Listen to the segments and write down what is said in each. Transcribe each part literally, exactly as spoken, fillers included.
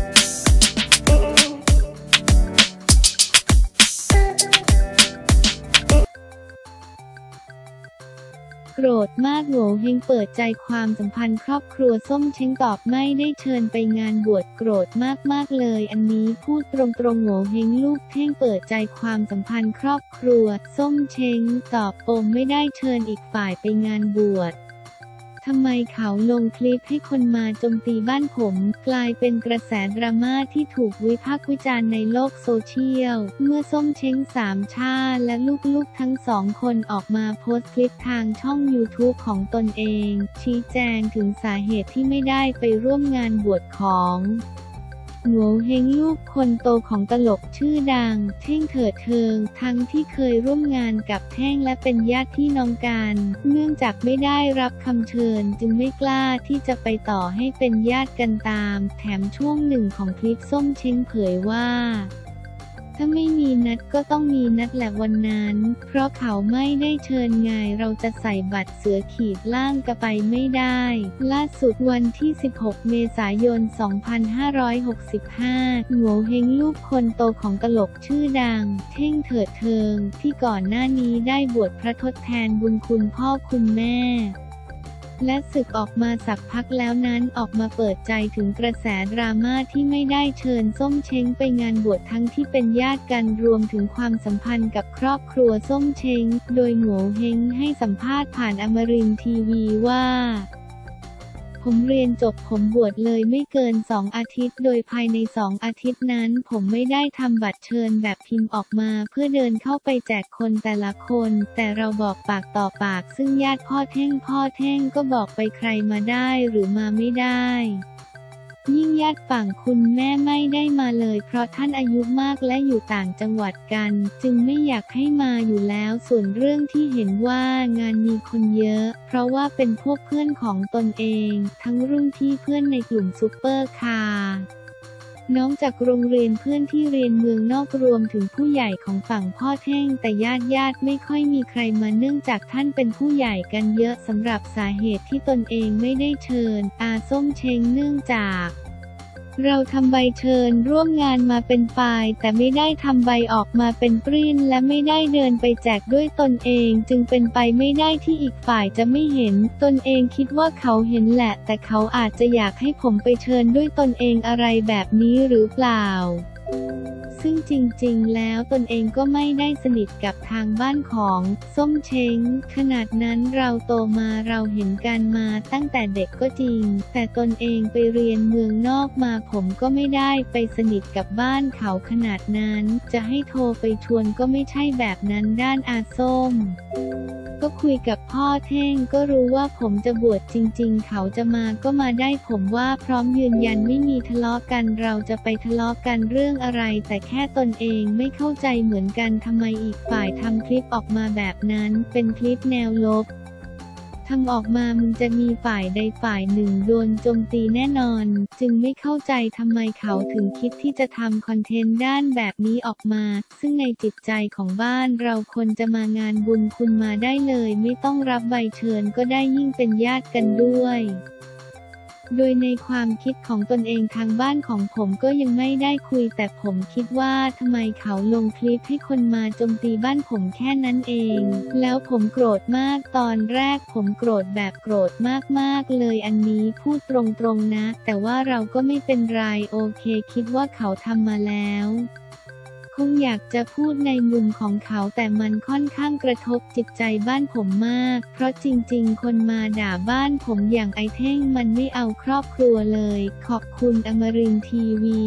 โกรธมากโง่เฮงเปิดใจความสัมพันธ์ครอบครัวส้มเช้งตอบไม่ได้เชิญไปงานบวชโกรธมากๆเลยอันนี้พูดตรงๆโง่เฮงลูกเท่งเปิดใจความสัมพันธ์ครอบครัวส้มเช้งตอบปมไม่ได้เชิญอีกฝ่ายไปงานบวชทำไมเขาลงคลิปให้คนมาโจมตีบ้านผมกลายเป็นกระแสดราม่าที่ถูกวิพากษ์วิจารณ์ในโลกโซเชียลเมื่อส้มเช้งสามชาและลูกๆทั้งสองคนออกมาโพสต์คลิปทางช่อง ยูทูบ ของตนเองชี้แจงถึงสาเหตุที่ไม่ได้ไปร่วมงานบวชของโง่เฮงลูกคนโตของตลกชื่อดังเท่งเถิดเทิงทั้งที่เคยร่วมงานกับแท่งและเป็นญาติพี่น้องกันเนื่องจากไม่ได้รับคำเชิญจึงไม่กล้าที่จะไปต่อให้เป็นญาติกันตามแถมช่วงหนึ่งของคลิปส้มเช้งเผยว่าถ้าไม่มีนัดก็ต้องมีนัดแหละวันนั้นเพราะเขาไม่ได้เชิญไงเราจะใส่บัตรเสือขีดล่างกระไปไม่ได้ล่าสุดวันที่สิบหกเมษายนสองพันห้าร้อยหกสิบห้าโง่เฮงลูกคนโตของตลกชื่อดังเท่งเถิดเทิงที่ก่อนหน้านี้ได้บวชพระทดแทนบุญคุณพ่อคุณแม่และศึกออกมาสักพักแล้วนั้นออกมาเปิดใจถึงกระแสดราม่าที่ไม่ได้เชิญส้มเช้งไปงานบวชทั้งที่เป็นญาติกันรวมถึงความสัมพันธ์กับครอบครัวส้มเช้งโดยโง่เฮงให้สัมภาษณ์ผ่านอมรินทร์ทีวีว่าผมเรียนจบผมบวชเลยไม่เกินสองอาทิตย์โดยภายในสองอาทิตย์นั้นผมไม่ได้ทำบัตรเชิญแบบพิมพ์ออกมาเพื่อเดินเข้าไปแจกคนแต่ละคนแต่เราบอกปากต่อปากซึ่งญาติพ่อเท่งพ่อเท่งก็บอกไปใครมาได้หรือมาไม่ได้ยิ่งญาติฝั่งคุณแม่ไม่ได้มาเลยเพราะท่านอายุมากและอยู่ต่างจังหวัดกันจึงไม่อยากให้มาอยู่แล้วส่วนเรื่องที่เห็นว่างานมีคนเยอะเพราะว่าเป็นพวกเพื่อนของตนเองทั้งรุ่นพี่เพื่อนในกลุ่มซุปเปอร์คาร์น้องจากโรงเรียนเพื่อนที่เรียนเมืองนอกรวมถึงผู้ใหญ่ของฝั่งพ่อเท่งแต่ญาติญาติไม่ค่อยมีใครมาเนื่องจากท่านเป็นผู้ใหญ่กันเยอะสำหรับสาเหตุที่ตนเองไม่ได้เชิญอาส้มเช้งเนื่องจากเราทำใบเชิญร่วมงานมาเป็นไฟล์แต่ไม่ได้ทำใบออกมาเป็นปริ้นและไม่ได้เดินไปแจกด้วยตนเองจึงเป็นไปไม่ได้ที่อีกฝ่ายจะไม่เห็นตนเองคิดว่าเขาเห็นแหละแต่เขาอาจจะอยากให้ผมไปเชิญด้วยตนเองอะไรแบบนี้หรือเปล่าซึ่งจริงๆแล้วตนเองก็ไม่ได้สนิทกับทางบ้านของส้มเช้งขนาดนั้นเราโตมาเราเห็นกันมาตั้งแต่เด็กก็จริงแต่ตนเองไปเรียนเมืองนอกมาผมก็ไม่ได้ไปสนิทกับบ้านเขาขนาดนั้นจะให้โทรไปชวนก็ไม่ใช่แบบนั้นด้านอาส้มก็คุยกับพ่อเท่งก็รู้ว่าผมจะบวชจริงๆเขาจะมาก็มาได้ผมว่าพร้อมยืนยันไม่มีทะเลาะกันเราจะไปทะเลาะกันเรื่องอะไรแต่แค่ตนเองไม่เข้าใจเหมือนกันทำไมอีกฝ่ายทำคลิปออกมาแบบนั้นเป็นคลิปแนวลบทำออกมามึงจะมีฝ่ายใดฝ่ายหนึ่งโดนโจมตีแน่นอนจึงไม่เข้าใจทำไมเขาถึงคิดที่จะทำคอนเทนต์ด้านแบบนี้ออกมาซึ่งในจิตใจของบ้านเราคนจะมางานบุญคุณมาได้เลยไม่ต้องรับใบเชิญก็ได้ยิ่งเป็นญาติกันด้วยโดยในความคิดของตนเองทางบ้านของผมก็ยังไม่ได้คุยแต่ผมคิดว่าทำไมเขาลงคลิปให้คนมาโจมตีบ้านผมแค่นั้นเองแล้วผมโกรธมากตอนแรกผมโกรธแบบโกรธมากๆเลยอันนี้พูดตรงๆนะแต่ว่าเราก็ไม่เป็นไรโอเคคิดว่าเขาทำมาแล้วคงอยากจะพูดในมุมของเขาแต่มันค่อนข้างกระทบจิตใจบ้านผมมากเพราะจริงๆคนมาด่าบ้านผมอย่างไอเท่งมันไม่เอาครอบครัวเลยขอบคุณอมรินทร์ทีวี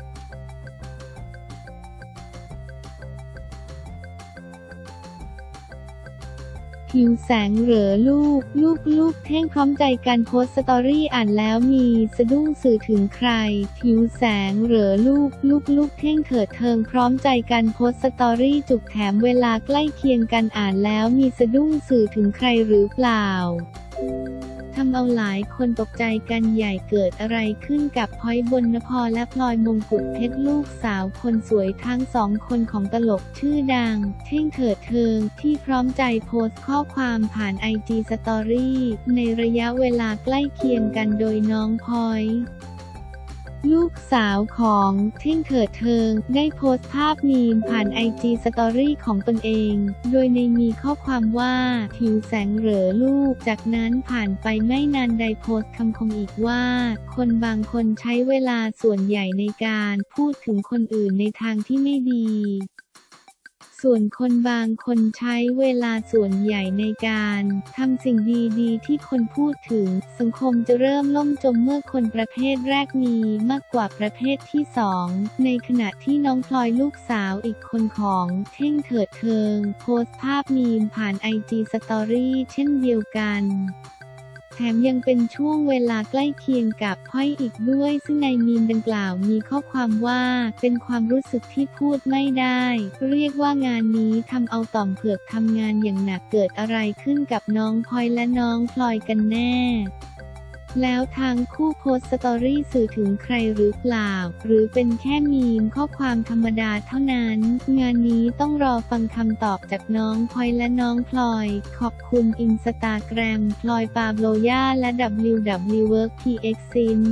หิวแสงเหรอลูกลูกลูกเท่งพร้อมใจการโพสต์สตอรี่อ่านแล้วมีสะดุ้งสื่อถึงใครหิวแสงเหรอลูกลูกลูกเท่งเถิดเทิงพร้อมใจการโพสต์สตอรี่จุกแถมเวลาใกล้เคียงกันอ่านแล้วมีสะดุ้งสื่อถึงใครหรือเปล่าทำเอาหลายคนตกใจกันใหญ่เกิดอะไรขึ้นกับพลอยบนนภรและพลอยมงกุฎเพชรลูกสาวคนสวยทั้งสองคนของตลกชื่อดังเท่งเถิดเทิงที่พร้อมใจโพสต์ข้อความผ่านไอจีสตอรี่ในระยะเวลาใกล้เคียงกันโดยน้องพลอยลูกสาวของเท่งเถิดเทิงได้โพสต์ภาพมีมผ่านไอจีสตอรี่ของตนเองโดยในมีข้อความว่าผิวแสงเหรอลูกจากนั้นผ่านไปไม่นานได้โพสต์คำคมอีกว่าคนบางคนใช้เวลาส่วนใหญ่ในการพูดถึงคนอื่นในทางที่ไม่ดีส่วนคนบางคนใช้เวลาส่วนใหญ่ในการทำสิ่งดีๆที่คนพูดถึงสังคมจะเริ่มล่มจมเมื่อคนประเภทแรกมีมากกว่าประเภทที่สองในขณะที่น้องพลอยลูกสาวอีกคนของเท่งเถิดเทิงโพสต์ภาพมีมผ่านไอจีสตอรี่เช่นเดียวกันแถมยังเป็นช่วงเวลาใกล้เคียงกับพ้อยอีกด้วยซึ่งในมีมดังกล่าวมีข้อความว่าเป็นความรู้สึกที่พูดไม่ได้เรียกว่างานนี้ทำเอาต่อมเผือกทำงานอย่างหนักเกิดอะไรขึ้นกับน้องพลอยและน้องพลอยกันแน่แล้วทางคู่โพสต์สตอรี่สื่อถึงใครหรือเปล่าหรือเป็นแค่มีมข้อความธรรมดาเท่านั้นงานนี้ต้องรอฟังคำตอบจากน้องพลอยและน้องพลอยขอบคุณอินสตาแกรมพลอยปาโบโย่าและ ดับเบิลยู ดับเบิลยู เวิร์ค พี เอ็กซ์ ซิน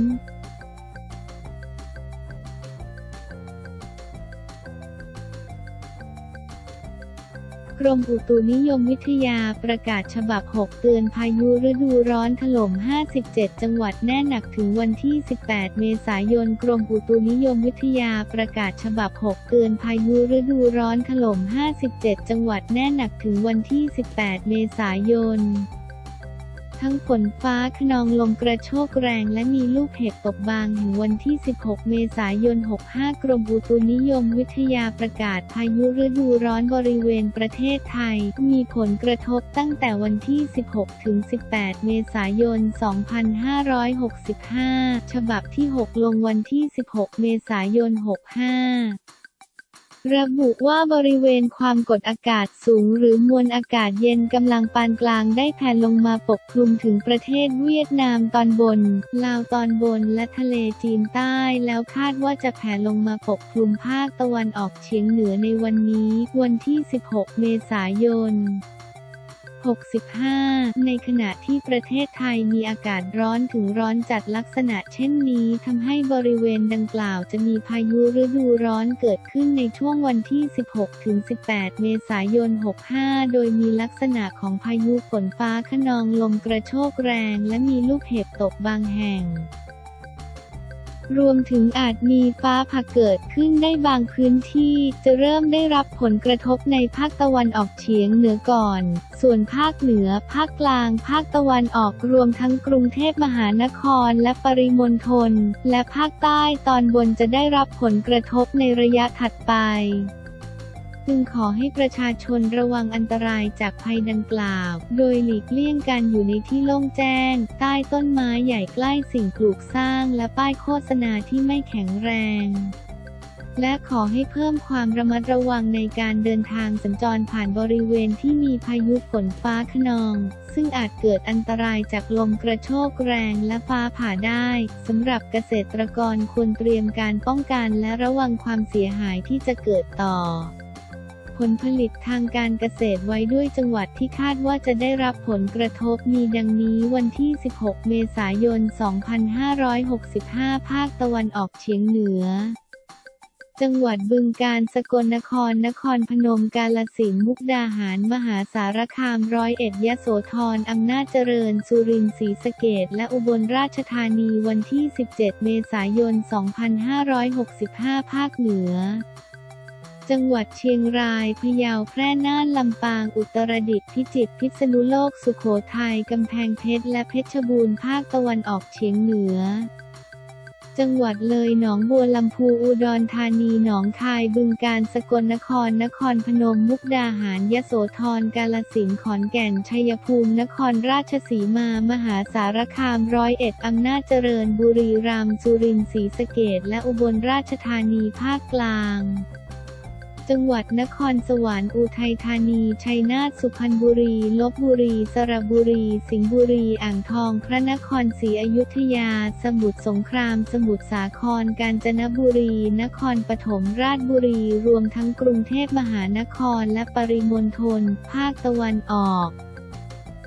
กรมอุตุนิยมวิทยาประกาศฉบับหกเตือนพายุฤดูร้อนถล่มห้าสิบเจ็ดจังหวัดแน่หนักถึงวันที่สิบแปดเมษายนกรมอุตุนิยมวิทยาประกาศฉบับหกเตือนพายุฤดูร้อนถล่มห้าสิบเจ็ดจังหวัดแน่หนักถึงวันที่สิบแปดเมษายนทั้งฝนฟ้าคะนองลมกระโชกแรงและมีลูกเห็บตกบางถึงวันที่สิบหกเมษายนหกสิบห้ากรมอุตุนิยมวิทยาประกาศพายุฤดูร้อนบริเวณประเทศไทยมีผลกระทบตั้งแต่วันที่สิบหกถึงสิบแปดเมษายนสองพันห้าร้อยหกสิบห้าฉบับที่หกลงวันที่สิบหกเมษายนหกสิบห้าระบุว่าบริเวณความกดอากาศสูงหรือมวลอากาศเย็นกำลังปานกลางได้แผ่ลงมาปกคลุมถึงประเทศเวียดนามตอนบนลาวตอนบนและทะเลจีนใต้แล้วคาดว่าจะแผ่ลงมาปกคลุมภาคตะวันออกเฉียงเหนือในวันนี้วันที่สิบหกเมษายนหกสิบห้าในขณะที่ประเทศไทยมีอากาศร้อนถึงร้อนจัดลักษณะเช่นนี้ทำให้บริเวณดังกล่าวจะมีพายุฤดูร้อนเกิดขึ้นในช่วงวันที่สิบหกถึงสิบแปดเมษายนหกสิบห้าโดยมีลักษณะของพายุฝนฟ้าคะนองลมกระโชกแรงและมีลูกเห็บตกบางแห่งรวมถึงอาจมีฟ้าผ่าเกิดขึ้นได้บางพื้นที่จะเริ่มได้รับผลกระทบในภาคตะวันออกเฉียงเหนือก่อนส่วนภาคเหนือภาคกลางภาคตะวันออกรวมทั้งกรุงเทพมหานครและปริมณฑลและภาคใต้ตอนบนจะได้รับผลกระทบในระยะถัดไปจึงขอให้ประชาชนระวังอันตรายจากภัยดังกล่าวโดยหลีกเลี่ยงการอยู่ในที่โล่งแจ้งใต้ต้นไม้ใหญ่ใกล้สิ่งปลูกสร้างและป้ายโฆษณาที่ไม่แข็งแรงและขอให้เพิ่มความระมัดระวังในการเดินทางสัญจรผ่านบริเวณที่มีพายุฝนฟ้าคะนองซึ่งอาจเกิดอันตรายจากลมกระโชกแรงและฟ้าผ่าได้สำหรับเกษตรกรควรเตรียมการป้องกันและระวังความเสียหายที่จะเกิดต่อผลผลิตทางการเกษตรไว้ด้วยจังหวัดที่คาดว่าจะได้รับผลกระทบมีดังนี้วันที่สิบหกเมษายนสองพันห้าร้อยหกสิบห้าภาคตะวันออกเฉียงเหนือจังหวัดบึงกาฬสกลนครนครพนมกาฬสินธุ์มุกดาหารมหาสารคามร้อยเอ็ดยโสธรอำนาจเจริญสุรินทร์ศรีสะเกษและอุบลราชธานีวันที่สิบเจ็ดเมษายนสองพันห้าร้อยหกสิบห้าภาคเหนือจังหวัดเชียงรายพะเยาแพร่น่านลำปางอุตรดิตถ์พิจิตรพิษณุโลกสุโขทัยกำแพงเพชรและเพชรบูรณ์ภาคตะวันออกเฉียงเหนือจังหวัดเลยหนองบัวลำพูอุดรธานีหนองคายบึงกาฬสกลนครนครพนมมุกดาหารยโสธรกาฬสินธุ์ขอนแก่นชัยภูมินครราชสีมามหาสารคามร้อยเอ็ดอำนาจเจริญบุรีรัมย์สุรินทร์ศรีสะเกษและอุบลราชธานีภาคกลางจังหวัดนครสวรรค์อุทัยธานีชัยนาทสุพรรณบุรีลพบุรีสระบุรีสิงห์บุรีอ่างทองพระนครศรีอยุธยาสมุทรสงครามสมุทรสาครกาญจนบุรีนครปฐมราชบุรีรวมทั้งกรุงเทพมหานครและปริมณฑลภาคตะวันออก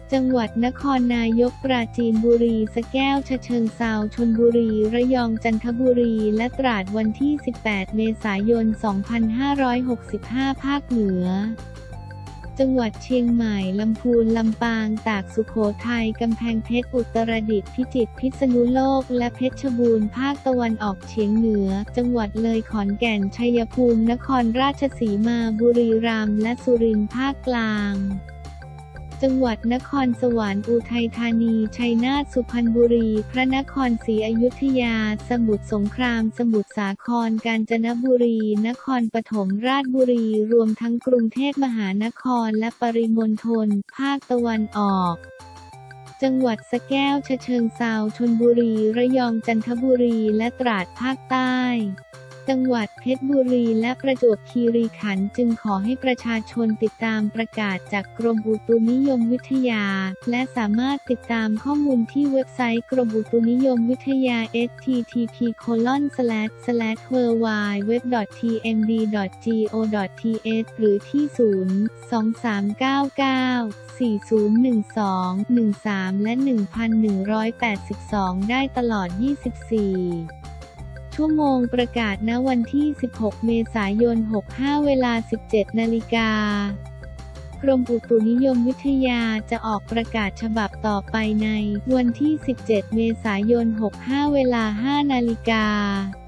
จังหวัดนครนายกปราจีนบุรีสระแก้วฉะเชิงเทราชลบุรีระยองจันทบุรีและตราดวันที่สิบแปดเมษายนสองพันห้าร้อยหกสิบห้าภาคเหนือจังหวัดเชียงใหม่ลำพูนลำปางตากสุโขทัยกำแพงเพชรอุตรดิตถ์พิจิตรพิษณุโลกและเพชรบูรณ์ภาคตะวันออกเฉียงเหนือจังหวัดเลยขอนแก่นชัยภูมินครราชสีมาบุรีรัมย์และสุรินทร์ภาคกลางจังหวัดนครสวรรค์อุทัยธานีชัยนาทสุพรรณบุรีพระนครศรีอยุธยาสมุทรสงครามสมุทรสาครกาญจนบุรีนครปฐมราชบุรีรวมทั้งกรุงเทพมหานครและปริมณฑลภาคตะวันออกจังหวัดสระแก้วฉะเชิงเทราชลบุรีระยองจันทบุรีและตราดภาคใต้จังหวัดเพชรบุรีและประจวบคีรีขันธ์จึงขอให้ประชาชนติดตามประกาศจากกรมอุตุนิยมวิทยาและสามารถติดตามข้อมูลที่เว็บไซต์กรมอุตุนิยมวิทยา เอช ที ที พี โคลอน สแลช สแลช ดับเบิลยู ดับเบิลยู ดับเบิลยู ดอท ที เอ็ม ดี ดอท จี โอ ดอท ที เอช หรือที่ ศูนย์ สอง สาม เก้า เก้า สี่ ศูนย์ หนึ่ง สอง หนึ่ง สาม และ หนึ่งพันหนึ่งร้อยแปดสิบสอง ได้ตลอด ยี่สิบสี่ชั่วโมงประกาศณวันที่สิบหกเมษายนหกสิบห้าเวลา สิบเจ็ดนาฬิกากรมอุตุนิยมวิทยาจะออกประกาศฉบับต่อไปในวันที่สิบเจ็ดเมษายนหกสิบห้าเวลา ห้านาฬิกา